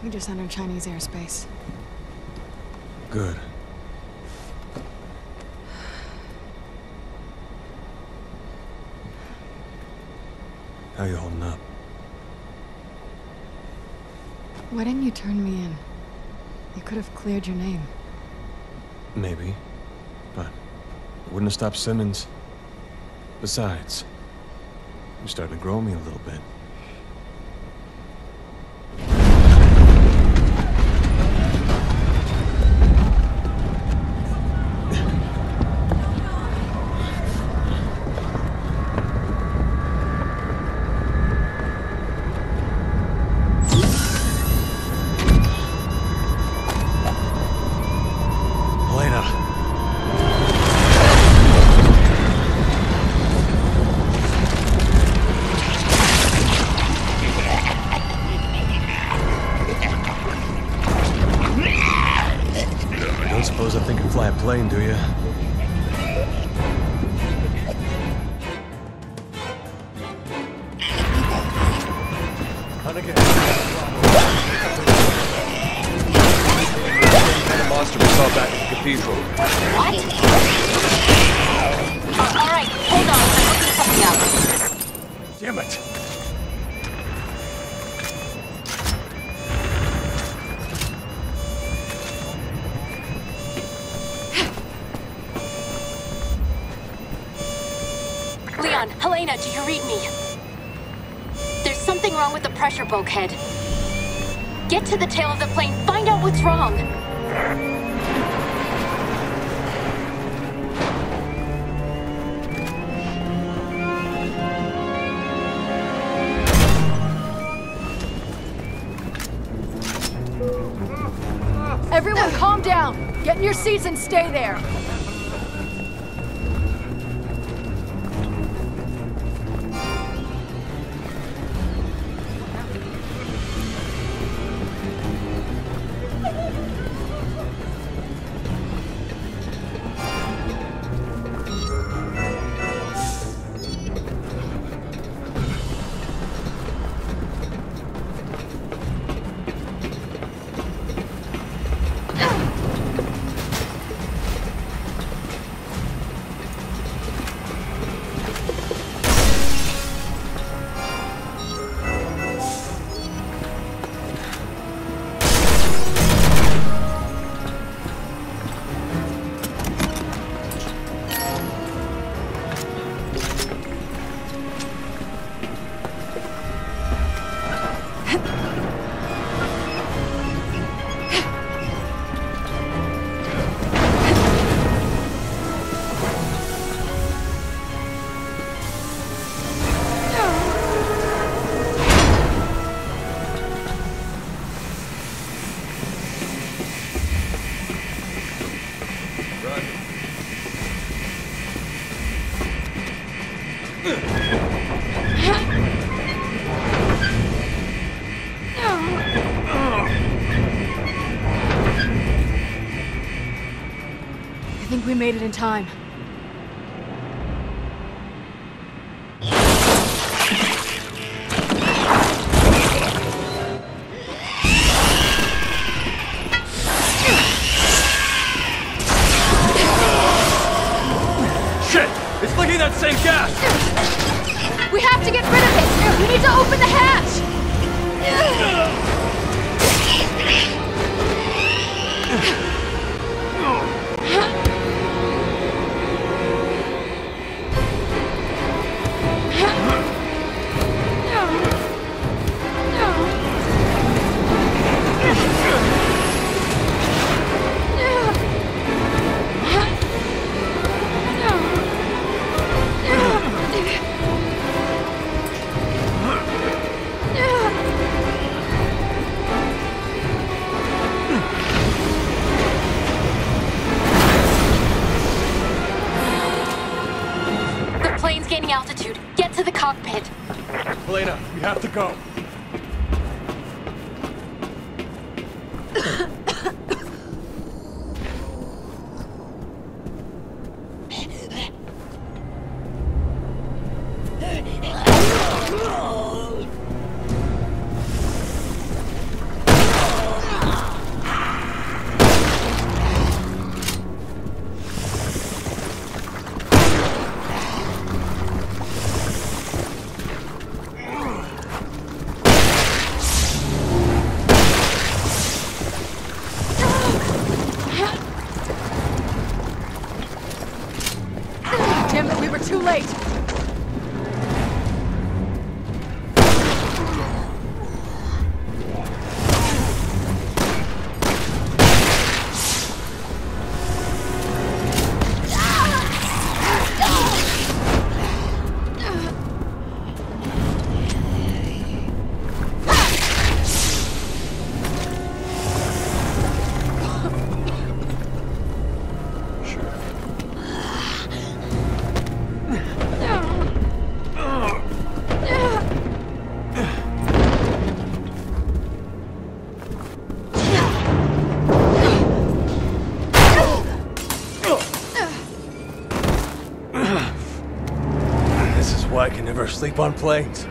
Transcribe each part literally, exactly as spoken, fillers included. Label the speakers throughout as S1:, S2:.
S1: We just entered Chinese airspace.
S2: Good. How you holding up?
S1: Why didn't you turn me in? You could have cleared your name.
S2: Maybe. But it wouldn't have stopped Simmons. Besides, you're starting to grow me a little bit. Suppose I think I can fly a plane, do you?
S3: Hunnigan. The monster we saw back at the cathedral.
S4: What? All right, hold on. I'm looking something up.
S3: Damn it!
S4: Leon, Helena, do you read me? There's something wrong with the pressure bulkhead. Get to the tail of the plane, find out what's wrong.
S5: Everyone calm down! Get in your seats and stay there! I think we made it in time.
S3: Shit! It's leaking that same gas!
S5: We have to get rid of it! We need to open the hatch!
S4: Gaining altitude. Get to the cockpit.
S3: Helena, we have to go. ever sleep on planes?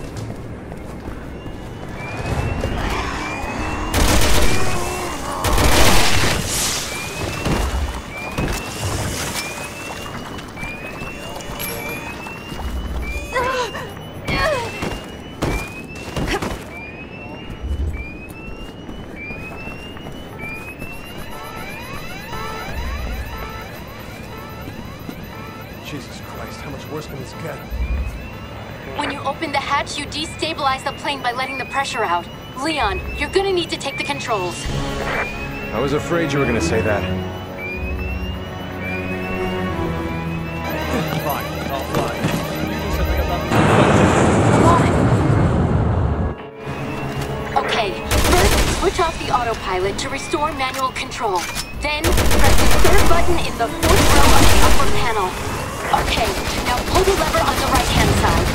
S3: Jesus Christ, how much worse can this get?
S4: When you open the hatch, you destabilize the plane by letting the pressure out. Leon, you're gonna need to take the controls.
S2: I was afraid you were gonna say that.
S3: Fine, I'll fly. You do something about
S4: Come on. Okay, first, switch off the autopilot to restore manual control. Then, press the third button in the fourth row of the upper panel. Okay, now pull the lever on the right-hand side.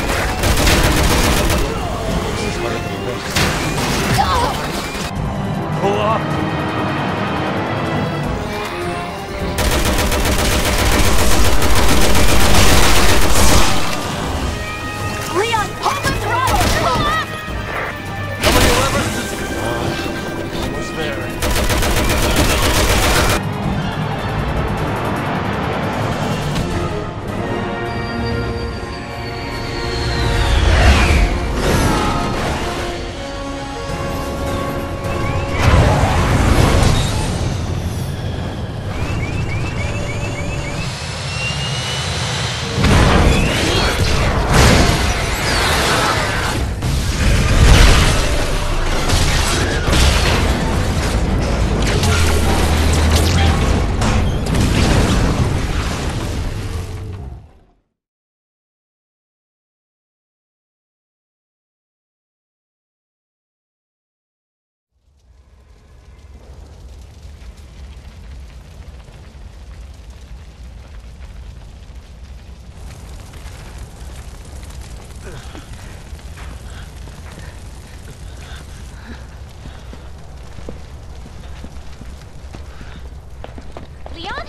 S3: pull up.
S4: Leon, pull the throttle! Pull up!
S3: How many levers? Almost there.
S5: Leon?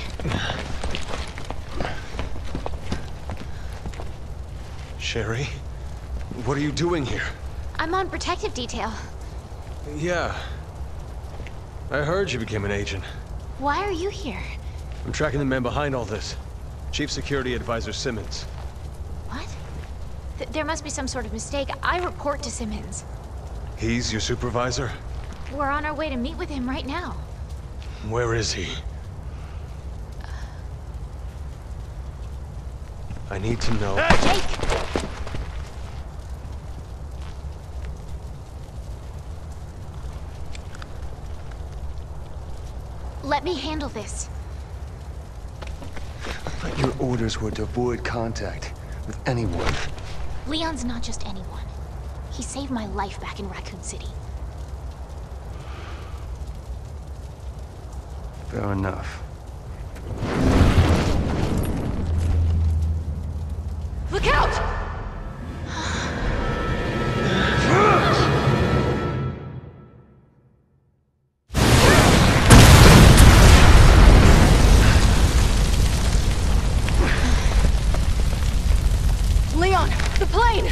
S2: Sherry? What are you doing here?
S5: I'm on protective detail.
S2: Yeah. I heard you became an agent.
S5: Why are you here?
S2: I'm tracking the man behind all this. Chief Security Advisor Simmons.
S5: What? Th there must be some sort of mistake. I report to Simmons.
S2: He's your supervisor?
S5: We're on our way to meet with him right now.
S2: Where is he? I need to know.
S5: Jake! Let me handle this.
S6: Your orders were to avoid contact with anyone.
S5: Leon's not just anyone. He saved my life back in Raccoon City.
S6: Fair enough.
S5: Look out!
S1: Leon, the plane!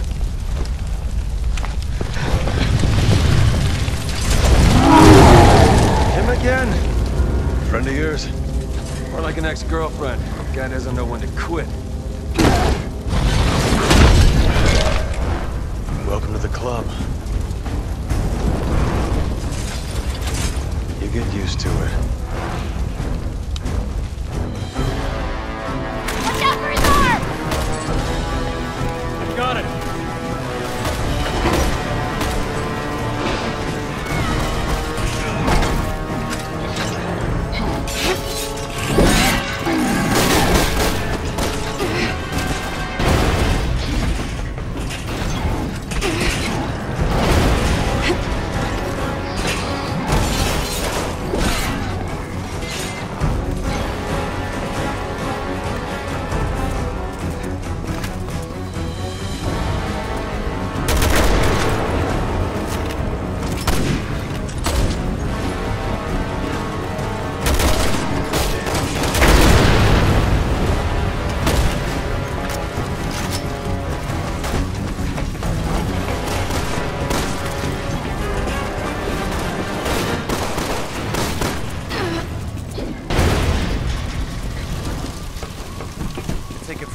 S2: Him again? Friend of yours? Or like an ex-girlfriend? Guy doesn't know when to quit. Welcome to the club. You get used to it.
S5: Watch out for his arm!
S3: Got it.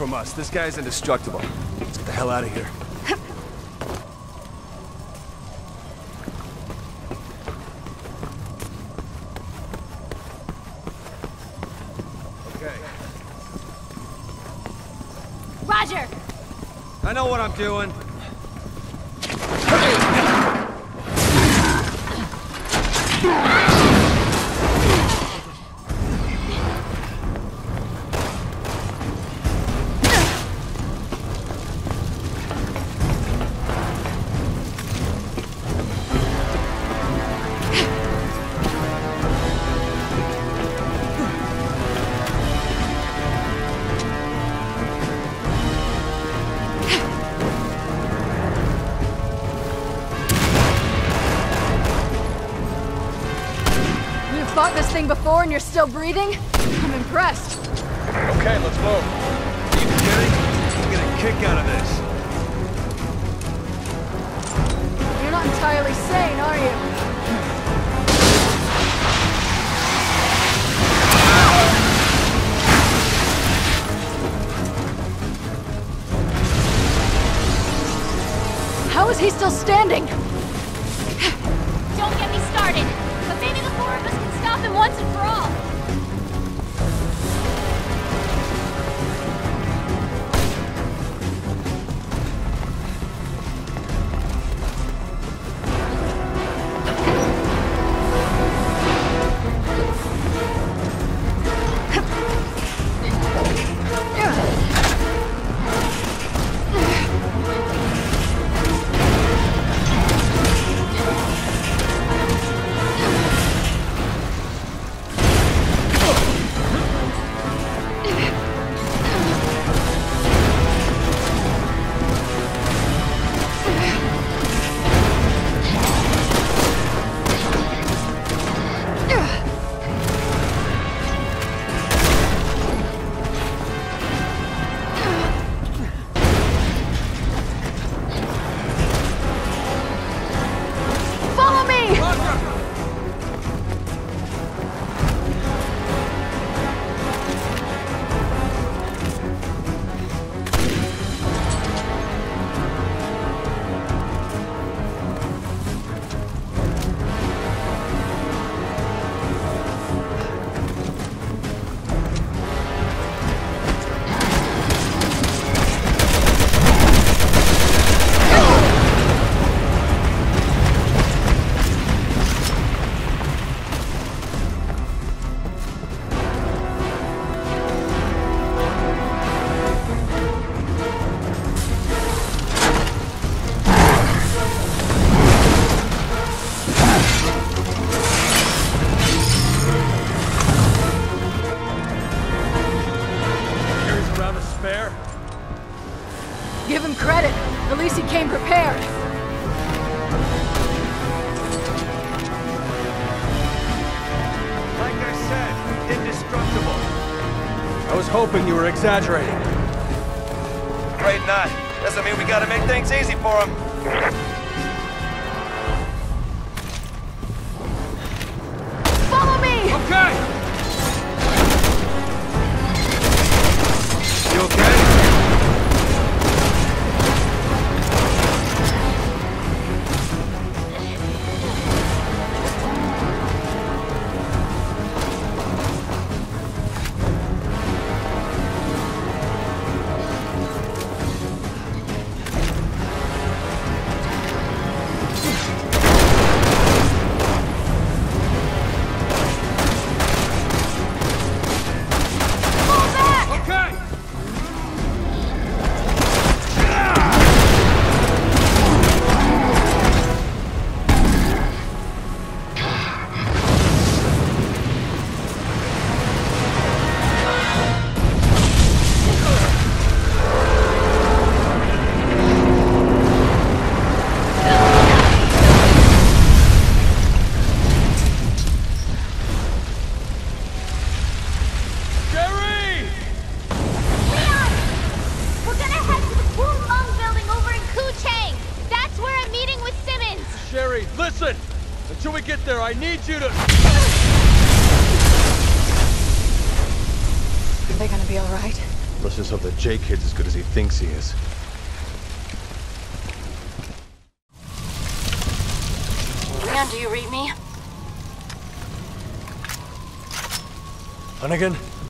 S3: from us. This guy's indestructible. Let's get the hell out of here. Okay.
S5: Roger!
S3: I know what I'm doing.
S1: Fought this thing before and you're still breathing? I'm impressed.
S3: Okay, let's move. Are you kidding? You get a kick out of this.
S1: You're not entirely sane, are you? How is he still standing?
S5: Don't get me started! But maybe the four of us can stop him once and for all!
S1: Give him credit. At least he came prepared.
S3: Like I said, indestructible. I was hoping you were exaggerating.
S7: Afraid not. Doesn't mean we gotta make things easy for him.
S1: Follow me!
S3: Okay! You okay? Listen! Until we get there, I need you to...
S1: Are they gonna be all right?
S2: Let's just hope that J-Kid's as good as he thinks he is.
S4: Leon, do you read me?
S2: Hunnigan?